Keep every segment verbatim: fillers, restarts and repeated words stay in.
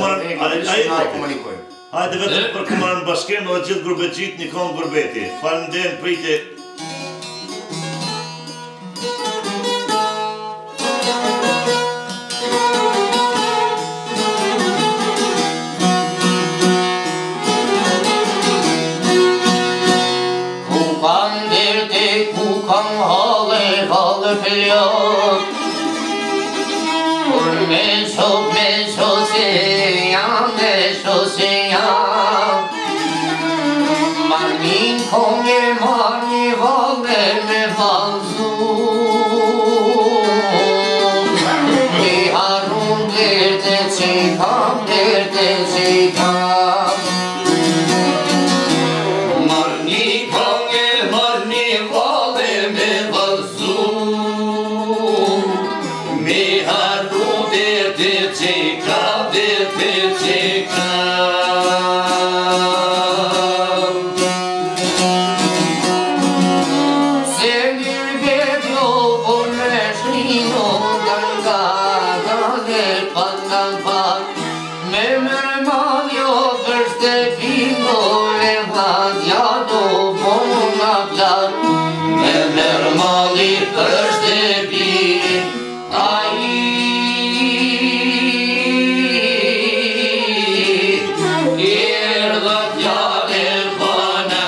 Hajde vetëm për kumarën bashkem edhe gjithë gurbetçit një këngë gurbeti. Faleminderit, pritje. Ku kanë derte, ku kanë hale, hale pëllot. Kur me shok, me shok se jam, me shok se jam. Marnin konge, marni vale me valzu. Mi harun derte që kam, derte që kam. Marni konge, marni vale me valzu. Mi harun derte që kam, derte që kam. Se mirë vedjo por me shrino nga gale pandan pak. Me mërmaljo për shtepino le hadja do bona plak. Me mërmali për shtepin ai erdha fjale bona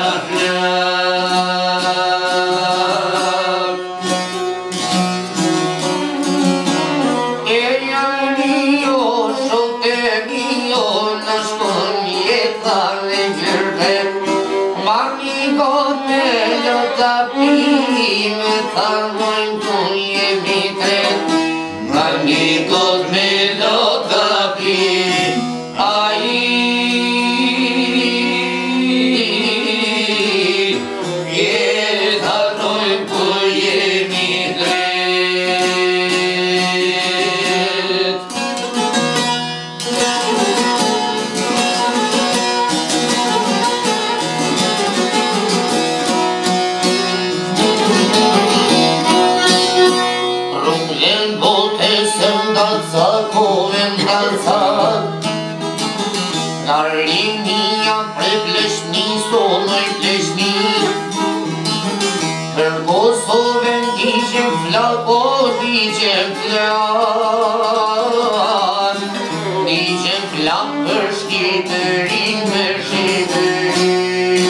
plak. E janë mio, shote mio, në shkon jetar dhe gjërvet. Marni god me lota pi, me thanojnë tu jemi tret. Marni god me lota pi, ai e thanojnë tu jemi tret. Rungën bote se ndaca, kohen ndaca. Narinia pre pleshni, sonoj pleshni. Për Kosovën digjem flak, o digjem flak. Digjem flak për Shqipërin, me Shqipërin.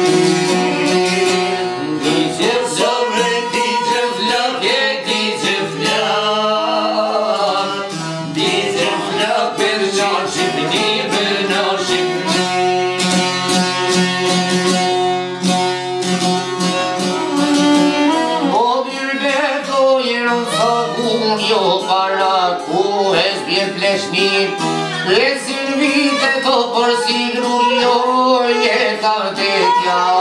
Digjem zomre, digjem flak, e digjem flak. Digjem flak për në Shqipëni, për në Shqipëni. Po birbeto jenë sa gum jo para ku e zbje pleshni. Lesin vite to për si grullo jeta të tja.